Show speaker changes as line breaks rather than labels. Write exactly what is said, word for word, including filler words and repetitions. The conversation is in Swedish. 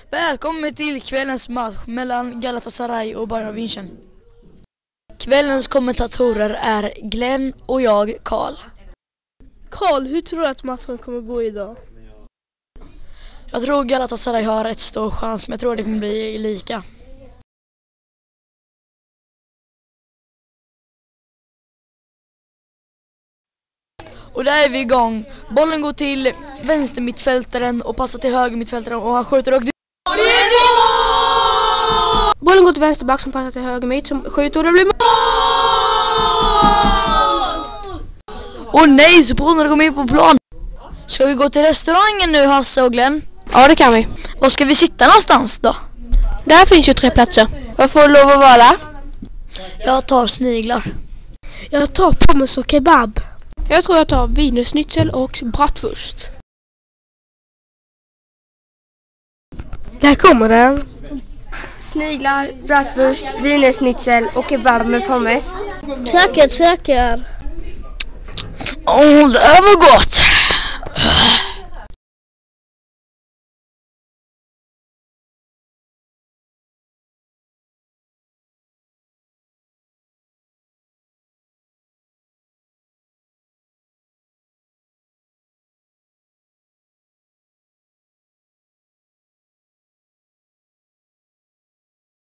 Välkommen till kvällens match mellan Galatasaray och Bayern München. Kvällens kommentatorer är Glenn och jag, Karl.
Karl, hur tror du att matchen kommer gå idag?
Jag tror Galatasaray har rätt stor chans, men jag tror det kommer bli lika. Och där är vi igång. Bollen går till vänster mittfältaren och passar till höger mittfältaren och han skjuter och...
Bollen går till vänsterback som passar till höger mitt som skjuter och det blir mål!
Åh nej, supportrarna kommer in på plan. Ska vi gå till restaurangen nu, Hasse och Glenn?
Ja, det kan vi.
Var ska vi sitta någonstans då?
Där finns ju tre platser. Vad får lov att vara?
Jag tar sniglar.
Jag tar pommes och kebab. Jag tror jag tar wienerschnitzel och bratwurst. Där kommer den.
Sniglar, bratwurst, wienerschnitzel och kebab med pommes.
Tackar, tackar.
Åh, det här var gott.